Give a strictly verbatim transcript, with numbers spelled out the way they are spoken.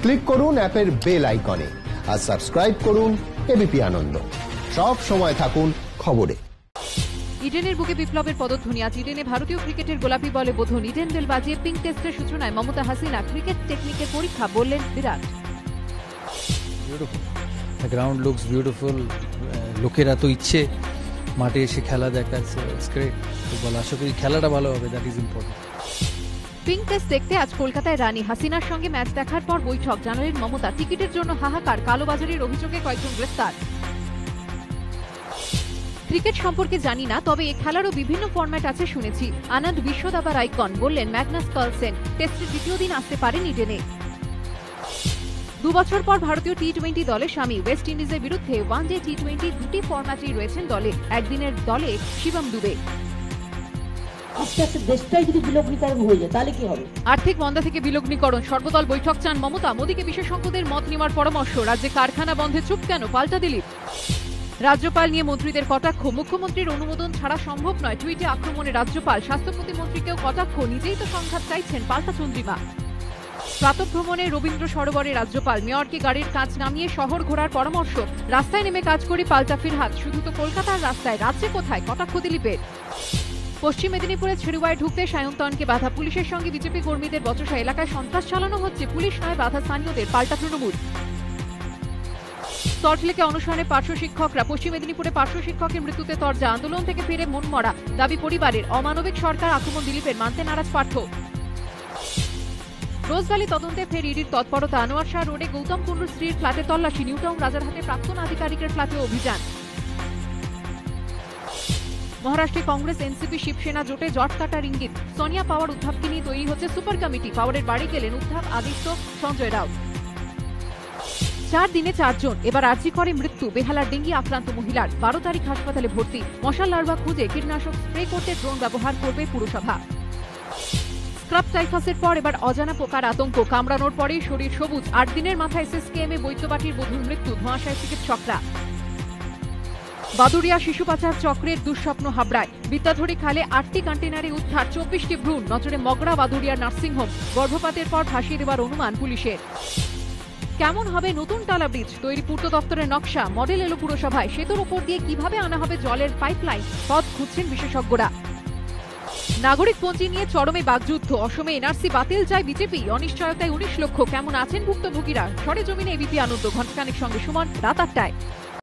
Click করুন অ্যাপের bell আইকনে আর সাবস্ক্রাইব করুন এবিপি আনন্দ। সব সময় থাকুন খবরে। ইডেনের বুকে বিপ্লবের পদধ্বনি। আজ ইডেনে ভারতীয় ক্রিকেটের গোলাপি বলে বোধন। ইডেন বেল বাজিয়ে পিঙ্ক টেস্টের সূচনায় মমতা হাসিনা ক্রিকেট টেকনিকের পরীক্ষা বললেন বিরাট। The ground looks beautiful. লোকের এত ইচ্ছে মাঠে এসে খেলা দেখার, ইটস গ্রেট। ফুটবল আশা করি খেলাটা ভালো হবে, that is important. Pink test দেখতে আজ কলকাতায় রানী হাসিনার সঙ্গে ম্যাচ দেখার পর বৈঠক। জানালেন মমতা, টিকিটের জন্য হাহাকার, কালোবাজারির অভিযোগে কয়েকজন গ্রেফতার। ক্রিকেট সম্পর্কে জানি না, তবে এই খেলারও বিভিন্ন ফরম্যাট আছে শুনেছি। আনন্দ বিশ্ব দাবার আইকন বললেন ম্যাগনাস কার্লসেন। টেস্টের দ্বিতীয় দিন আসতে পারেন ইডেনে। দু বছর পর ভারতীয় টি টোয়েন্টি দলে সামিল। ওয়েস্ট ইন্ডিজের বিরুদ্ধে ওয়ান ডে টি টোয়েন্টি দুটি ফরম্যাটেই রয়েছেন দলে। একদিনের দলে শিবম দুবে। আস্তে আস্তে দেশটাই যদি বিলগ্নীকরণ হয়ে যায় তাহলে কি হবে? আর্থিক মন্দা থেকে বিলগ্নীকরণ, সর্বদল বৈঠক চান মমতা। মোদীকে বিশেষজ্ঞদের মত নেওয়ার পরামর্শ। রাজ্যে কারখানা বন্ধে চুপ কেন, পাল্টা দিলীপ। রাজ্যপাল নিয়ে মন্ত্রীদের কটাক্ষ। মুখ্যমন্ত্রীর অনুমোদন ছাড়া সম্ভব নয়, টুইটে আক্রমণে রাজ্যপাল। স্বাস্থ্য প্রতিমন্ত্রীকেও কটাক্ষ, নিজেই তো সংঘাত চাইছেন, পাল্টা চন্দ্রিমা। প্রাতঃভ্রমণে রবীন্দ্র সরোবরে রাজ্যপাল। মেয়রকে গাড়ির কাঁচ নামিয়ে শহর ঘোরার পরামর্শ। রাস্তায় নেমে কাজ করি, পাল্টা ফিরহাদ। শুধু তো কলকাতার রাস্তায়, রাজ্যে কোথায়, কটাক্ষ দিলীপের। পশ্চিম মেদিনীপুরে ছেড়ুয়ায় ঢুকতে সায়ন্তনকে বাধা। পুলিশের সঙ্গে বিজেপি কর্মীদের বচসা। এলাকায় সন্ত্রাস চালানো হচ্ছে, পুলিশ নয় বাধা স্থানীয়দের, পাল্টা তৃণমূল। সল্টলেকে অনুসরণে পার্শ্ব শিক্ষকরা। পশ্চিম মেদিনীপুরে পার্শ্ব শিক্ষকের মৃত্যুতে তরজা। আন্দোলন থেকে ফিরে মন মরা, দাবি পরিবারের। অমানবিক সরকার, আক্রমণ দিলীপের, মানতে নারাজ পার্থ। রোজভ্যালি তদন্তে ফের ইডির তৎপরতা। আনোয়ার শাহ রোডে গৌতম কুণ্ডুর স্ত্রীর ফ্ল্যাটে তল্লাশি। নিউটাউন রাজারহাটে প্রাক্তন আধিকারিকের ফ্ল্যাটে অভিযান। মহারাষ্ট্রে কংগ্রেস এনসিপি শিবসেনা জোটে জট কাটার ইঙ্গিত। সোনিয়া পাওয়ার উদ্ধাবকে নিয়ে তৈরি হচ্ছে সুপার কমিটি। পাওয়ারের বাড়ি গেলেন উদ্ধাব, আদিত্য, সঞ্জয় রাউত। চার দিনে চারজন। এবার আরজি করে মৃত্যু। বেহালার ডেঙ্গি আক্রান্ত মহিলার। বারো তারিখ হাসপাতালে ভর্তি। মশার লার্ভা খুঁজে কীটনাশক স্প্রে করতে ড্রোন ব্যবহার করবে পুরসভা। স্ক্রাব টাইফাসের পর এবার অজানা পোকার আতঙ্ক। কামড়ানোর পরেই শরীর সবুজ। আট দিনের মাথায় এসএসকেএম এ বৈদ্যবাটির বধূর মৃত্যু। ধোঁয়াশায় চিকিৎসকরা। বাদুড়িয়া শিশু পাচার চক্রের দুঃস্বপ্ন হাবড়ায়। বিদ্যাধরী খালে আটটি কন্টেনারে উদ্ধার চব্বিশটি ভ্রূণ। নজরে মগরা বাদুড়িয়ার নার্সিংহোম। গর্ভপাতের পর ভাসিয়ে দেওয়ার অনুমান পুলিশের। কেমন হবে নতুন টালা ব্রিজ? তৈরি পূর্ত দপ্তরের নকশা। মডেল এলো পুরসভায়। সেতুর উপর দিয়ে কিভাবে আনা হবে জলের পাইপলাইন, পথ খুঁজছেন বিশেষজ্ঞরা। নাগরিক পঞ্জি নিয়ে চরমে বাগযুদ্ধ। অসমে এনআরসি বাতিল চায় বিজেপি। অনিশ্চয়তায় উনিশ লক্ষ। কেমন আছেন ভুক্তভোগীরা? সরেজমিনে এবিপি আনন্দ। ঘণ্টাখানেক সঙ্গে সুমন, রাত আটটায়।